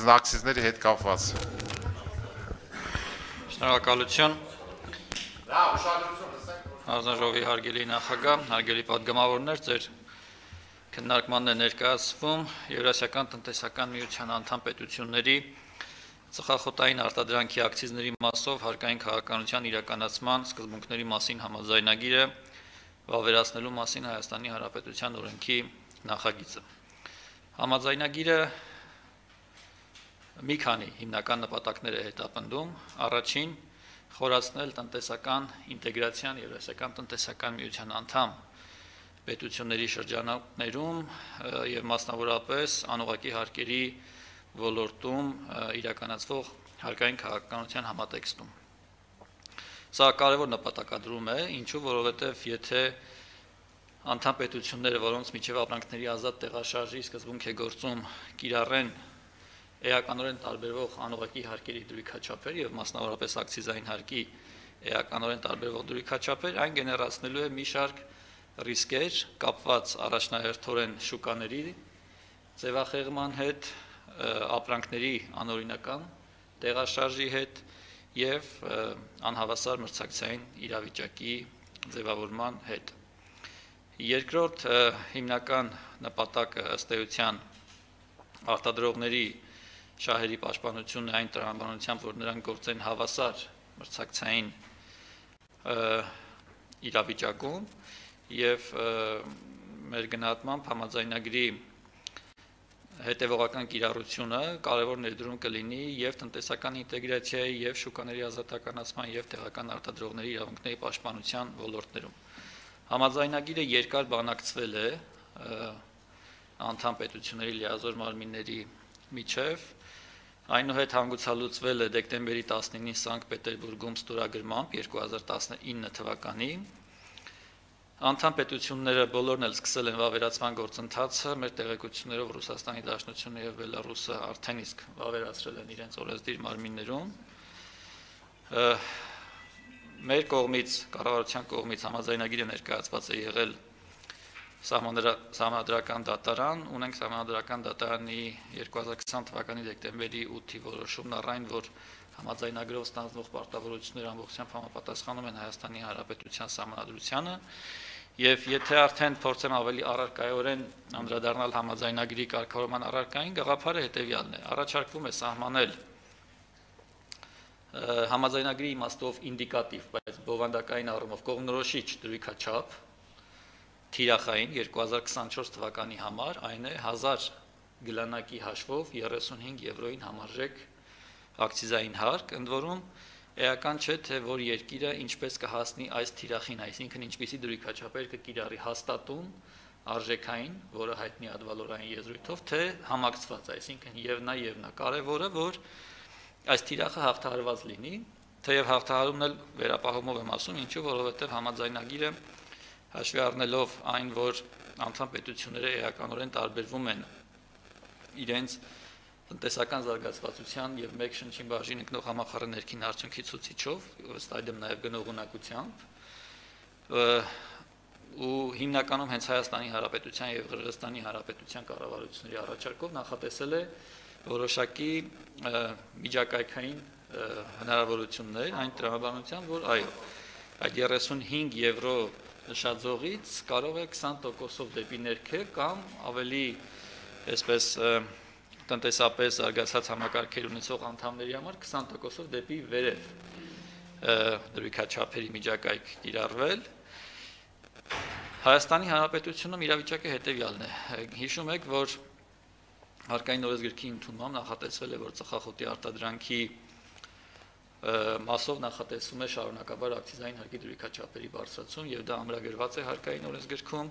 ակցիզների հետ կապված։ Շնորհակալություն։ Հանձնաժողովի հարգելի նախագահ, հարգելի պատգամավորներ, ձեր քննարկմանն է ներկայացվում Եվրասիական տնտեսական միության անդամ պետությունների ծխախոտային արտադրանքի ակցիզների մասով հարկային քաղաքականության իրականացման սկզբունքների մասին համաձայնագիրը վավերացնելու մասին Հայաստանի Հանրապետության օրենքի նախագիծը։ Համաձայնագիրը մի քանի հիմնական նպատակներ է հետապնդում։ Առաջին, խորացնել տնտեսական ինտեգրացիան Եվրասիական տնտեսական միության անդամ պետությունների շրջանակներում եւ մասնավորապես անուղղակի հարկերի ոլորտում իրականացվող հարկային քաղաքականության համատեքստում։ Սա կարևոր նպատակադրում է, ինչու, որովհետև եթե անդամ պետությունները, որոնց միջև ապրանքների ազատ տեղաշարժի սկզբունք է գործում, կիրառեն էականորեն տարբերվող անուղղակի հարկերի դրույքաչափեր եւ մասնավորապես ակցիզային հարկի էականորեն տարբերվող դրույքաչափեր, այն գեներացնելու է մի շարք ռիսկեր կապված առաջնահերթորեն շուկաների ձևախեղման հետ, ապրանքների անօրինական տեղաշարժի հետ եւ անհավասար մրցակցային իրավիճակի ձևավորման հետ։ Երկրորդ հիմնական նպատակը ըստ էության արտադրողների շահերի պաշտպանությունն է այն տրամաբանությամբ, որ նրանք գործեն հավասար մրցակցային իրավիճակում եւ մեր գնահատմամբ համաձայնագրի հետևողական կիրառությունը կարևոր ներդրում կլինի եւ տնտեսական ինտեգրացիայի եւ շուկաների ազատականացման եւ տեղական արտադրողների իրավունքների պաշտպանության ոլորտներում։ Համաձայնագիրը երկար բանակցվել է անդամ պետությունների լիազոր մարմինների միջև, այնուհետ հանգուցալուծվել է դեկտեմբերի 19-ին Սանկտ Պետերբուրգում ստորագրմամբ 2019 թվականին։ Անդամ պետությունները բոլորն էլ սկսել են վավերացման գործընթացը, մեր տեղեկություններով Ռուսաստանի Դաշնությունը եւ Բելարուսը արդեն իսկ վավերացրել են իրենց օրենսդիր մարմիններում։ Մեր կողմից, կառավարության կողմից համաձայնագիրը ներկայացված է եղել Սահմանադրական դատարան, ունենք Սահմանադրական դատարանի 2020 թվականի դեկտեմբերի 8-ի որոշումն առ այն, որ համաձայնագրով ստանձնող պարտավորությունները ամբողջությամբ համապատասխանում են Հայաստանի Հանրապետության Սահմանադրությանը, եւ եթե արդեն փորձեմ ավելի առարկայորեն անդրադառնալ համաձայնագրի կարգավորման առարկային, գաղափարը հետեւյալն է. Առաջարկվում է սահմանել համաձայնագրի իմաստով ինդիկատիվ, բայց բովանդակային առումով կողմնորոշիչ դրույքաչափ թիրախային 2024 թվականի համար, այն է 1000 գլանակի հաշվով 35 եվրոյին համարժեք ակցիզային հարկ, ընդ որում էական չէ, թե որ երկիրը ինչպես կհասնի այս թիրախին, այսինքն ինչպիսի դրույքաչափեր կկիրառի հաստատուն, արժեքային, որը հայտնի ադվալորային եզրույթով, թե համակցված, այսինքն եւ նա, կարևորը, որ այս թիրախը հաղթահարված լինի, թեև հաղթահարումն էլ վերապահումով եմ ասում, ինչու, որովհետեւ համաձայնագիրը հաշվի առնելով այն, որ անդամ պետությունները էականորեն տարբերվում են իրենց տնտեսական զարգացվածության եւ մեկ շնչին բաժին ընկնող համախառն ներքին արդյունքի ցուցիչով, ըստ այդմ նաեւ գնողունակությամբ, ու հիմնականում հենց Հայաստանի Հանրապետության եւ Qırğızstani Հանրապետության կառավարությունների առաջարկով նախատեսել է որոշակի միջակայքային հնարավորություններ այն տրամաբանությամբ, որ այո, այդ 35 եվրո նշաձողից կարող է 20%-ով դեպի ներքև կամ ավելի այսպես տնտեսապես զարգացած համակարգեր ունեցող անդամների համար 20%-ով դեպի վերև դրույքաչափերի միջակայք կիրառվել։ Հայաստանի Հանրապետությունում իրավիճակը հետևյալն է։ Հիշում եք, որ հարկային օրենսգրքի ընդունմամբ նախատեսվել է, որ ծխախոտի արտադրանքի մասով նախատեսվում է շարունակաբար ակցիզային հարկի դրույքաչափերի բարձրացում եւ դա ամրագրված է հարկային օրենսգրքում։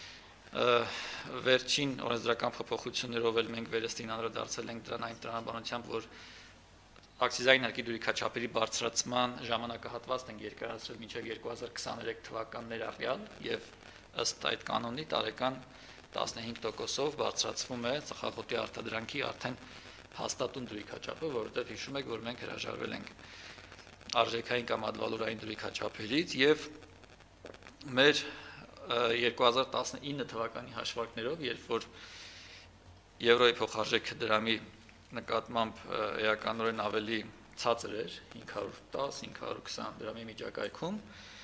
Վերջին օրենսդրական փոփոխություններով էլ մենք վերստին անդրադարձել ենք դրան այն տրամաբանությամբ, որ ակցիզային հարկի դրույքաչափերի բարձրացման ժամանակահատվածն են երկարացրել մինչև 2023 թվականներ առյալ եւ ըստ այդ կանոնի տարեկան 15%-ով բարձրացվում է ծխախոտի արտադրանքի արդեն հաստատուն դրույքաչափը, որովհետեւ հիշում եք, որ մենք հրաժարվել ենք արժեքային կամ ադվալորային դրույքաչափերից եւ մեր 2019 թվականի հաշվարկներով, երբ որ եվրոյի փոխարժեքը դրամի նկատմամբ էականորեն ավելի ցածր էր 510-520 դրամի միջակայքում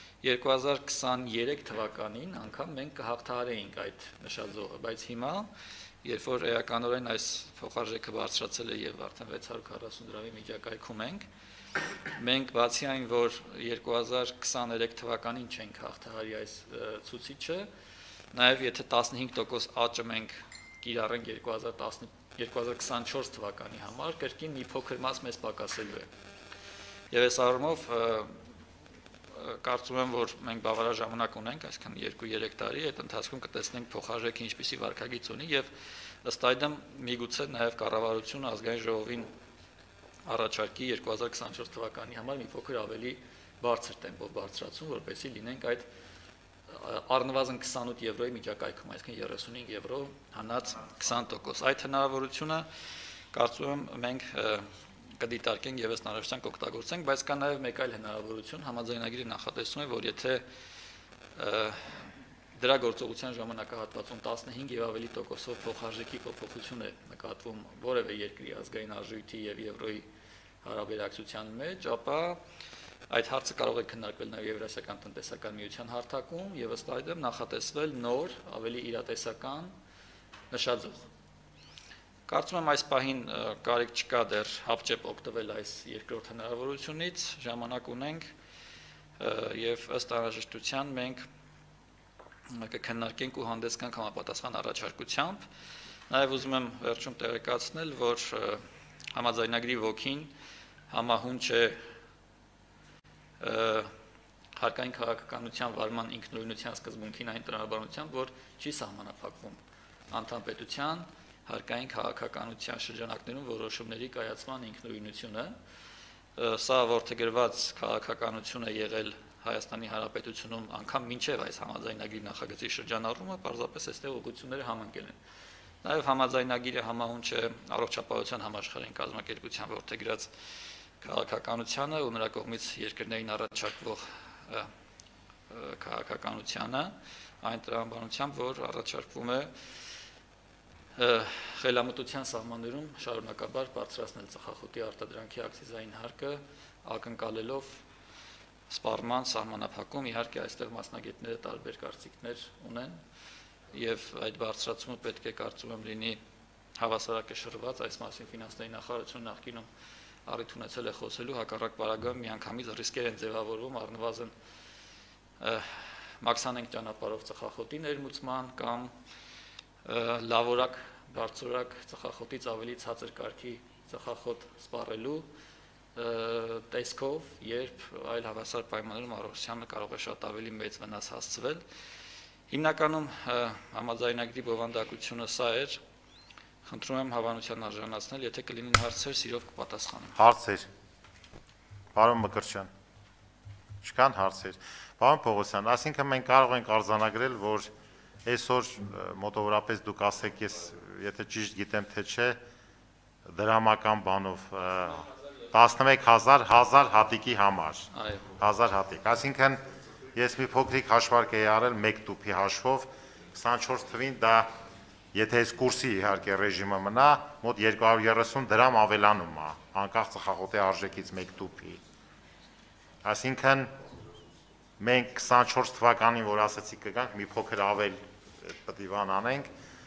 2023 թվականին անգամ մենք կհաղթահարեինք այդ նշաձողը, բայց հիմա երբ որ էականորեն այս փոխարժեքը բարձրացել է եւ արդեն 640 դրամի միջակայքում մենք բացի այն որ 2023 թվականին չենք հաղթահարի այս ցուցիչը, նաեւ եթե 15% աճը մենք կիրառենք 2024 թվականի համար, կրկին մի փոքր մաս մեզ պակասելու է։ Եվ այս առումով կարծում եմ, որ մենք բավարար ժամանակ ունենք, այսքան 2-3 տարի, այդ ընթացքում կտեսնենք փոխարժեքը ինչպիսի վարքագիծ ունի եւ ըստ այդմ միգուցե նաեւ կառավարությունը ազգային ժողովին առաջարկի 2024 թվականի համար մի փոքր ավելի բարձր տեմպով բարձրացում, որպեսզի լինենք այդ առնվազն 28 եվրոյի միջակայքում, այսինքն 35 եվրո հանած 20%։ Այդ հնարավորությունը կարծում եմ մենք կդիտարկենք եւ ըստ հնարավորության կօգտագործենք, բայց կա նաեւ մեկ այլ հնարավորություն, համաձայնագիրը նախատեսում է, որ եթե դրա գործողության ժամանակահատվածում 15 եւ ավելի տոկոսով փոխարժեքի փոփոխություն է նկատվում որևէ երկրի ազգային արժույթի եւ եվրոյի հարաբերակցության մեջ, ապա այդ հարցը կարող է քննարկվել նաև Եվրասիական տնտեսական միության հարթակում եւ ըստ այդմ նախատեսվել նոր, ավելի իրատեսական նշաձող։ Կարծում եմ այս պահին կարիք չկա դեռ հապճեպ օգտվել այս երկրորդ հնարավորությունից, ժամանակ ունենք եւ ըստ անհրաժեշտության մենք կքննարկենք ու հանդես գանք համապատասխան առաջարկությամբ։ Նաև ուզում եմ վերջում տեղեկացնել, որ համաձայնագրի ոգին համահունչ է հարկային քաղաքականության վարման ինքնուրույնության սկզբունքին այն տրամաբանությամբ, որ չի սահմանափակվում անդամպետության հարկային քաղաքականության շրջանակներում որոշումների կայացման ինքնուրույնությունը, սա որդեգրված քաղաքականություն է եղել Հայաստանի Հանրապետությունում անգամ մինչև այս համաձայնագրի նախագծի շրջանառումը, պարզապես այստեղ ուղղությունները համընկել են։ Նաև համաձայնագիրը համահունչ է առողջապահության համաշխարհային կազմակերպության որդեգրած քաղաքականությանը ու նրա կողմից երկրներին առաջարկվող քաղաքականությանը, այն տրամաբանությամբ, որ առաջարկվում է խելամտության սահմաններում շարունակաբար բարձրացնել ծխախոտի արտադրանքի ակցիզային հարկը, ակնկալելով սպառման սահմանափակում, իհարկե այստեղ մասնագետները տարբեր կարծիքներ ունեն եւ այդ բարձրացումը պետք է կարծում եմ լինի հավասարակշռված, այս մասին ֆինանսների նախարարությունը նախկինում առիթ ունեցել է խոսելու, հակառակ պարագայում միանգամից ռիսկեր են ձևավորվում առնվազն մաքսանենք ճանապարհով ծխախոտի ներմուծման կամ լավորակ, բարձրորակ ծխախոտից ավելի ցածր կարգի ծխախոտ սպառելու տեսքով, երբ այլ հավասար պայմաններում առողջությանը կարող է շատ ավելի մեծ վնաս հասցվել։ Հիմնականում համաձայնագրի բովանդակությունը սա էր։ Խնդրում եմ հավանության արժանացնել, եթե կլինեն հարցեր, սիրով կպատասխանեմ։ Հարցեր։ Պարոն Մկրտչյան։ Չկան հարցեր։ Պարոն Պողոսյան, այսինքն մենք կարող ենք արձանագրել, որ այսօր մոտավորապես դուք ասեք, ես եթե ճիշտ գիտեմ թե չէ, դրամական բանով 11000 հատիկի համար։ Այո։ 1000 հատիկ։ Այսինքն ես մի փոքրիկ հաշվարկ էի արել 1 տուփի հաշվով 24 թվին դա եթե այս կուրսի իհարկե ռեժիմը մնա, մոտ 230 դրամ ավելանում է, անկախ ծխախոտի արժեքից 1 տուփի։ Այսինքն մենք 24 թվականին, որ ասացի կգանք, մի փոքր ավել պետք է բան անենք,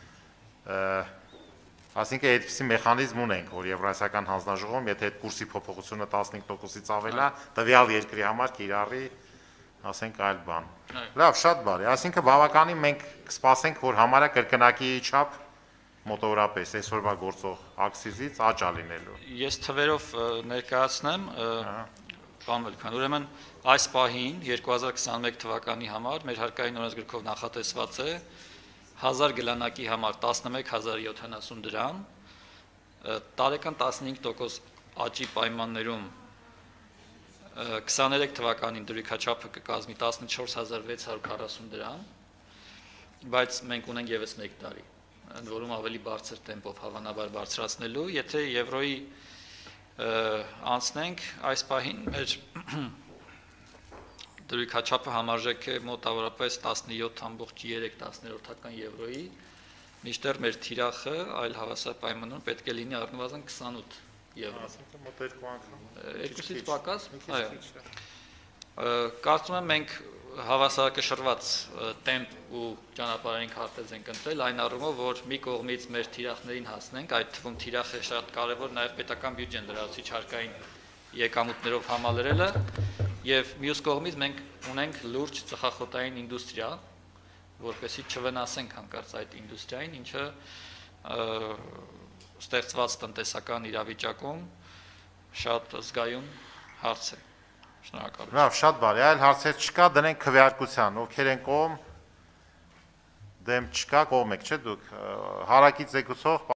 այսինքն այդպիսի մեխանիզմ ունենք, որ Եվրասիական հանձնաժողովում, եթե այդ կուրսի փոփոխությունը 15%-ից ավել է, տվյալ երկրի համար կիրառի, ասենք այլ բան։ Լավ, շատ բարի։ Այսինքն բավականին մենք կսպասենք, որ համարյա կրկնակի չափ մոտավորապես այսօրվա գործող ակցիզից աճ է լինելու։ Ես թվերով ներկայացնեմ, պարոն Մելիքյան, ուրեմն այս պահին 2021 թվականի համար մեր հարկային օրենսգրքով նախատեսված է 1000 գլանակի համար 11070 դրամ, տարեկան 15% աճի պայմաններում 23 թվականին դրույքաչափը կկազմի 14640 դրամ, բայց մենք ունենք եւս 1 տարի, ընդ որում ավելի բարձր տեմպով հավանաբար բարձրացնելու, եթե եվրոյի անցնենք, այս պահին մեր դրույքաչափը համարժեք է մոտավորապես 17.3 եվրոյի, Մինչդեռ մեր թիրախը այլ հավասար պայմաններում պետք է լինի առնվազն 28 եվրո։ Այսինքն մոտ 2 անգամ։ Երկուսից պակաս, Մի քիչ այո։ քիչ։ Կարծում եմ մենք հավասարակշռված տեմպ ու ճանապարհային քարտեզ ենք ընտրել այն առումով, որ մի կողմից մեր թիրախներին հասնենք, այդ թվում թիրախը շատ կարևոր նաև պետական բյուջեն լրացուցիչ հարկային եկամուտներով համալրելը, եւ մյուս կողմից մենք ունենք լուրջ ծխախոտային ինդուստրիա, որպեսզի չվնասենք հանկարծ այդ ինդուստրիային, ինչը ստեղծված տնտեսական իրավիճակում շատ զգայուն հարց է։ Շնորհակալություն։ Լավ, շատ բարի, այլ հարցեր չկա, դնենք քվեարկության, ովքեր են կողմ, դեմ չկա, կողմ եք, չէ՞ դուք, հարակից եկուցող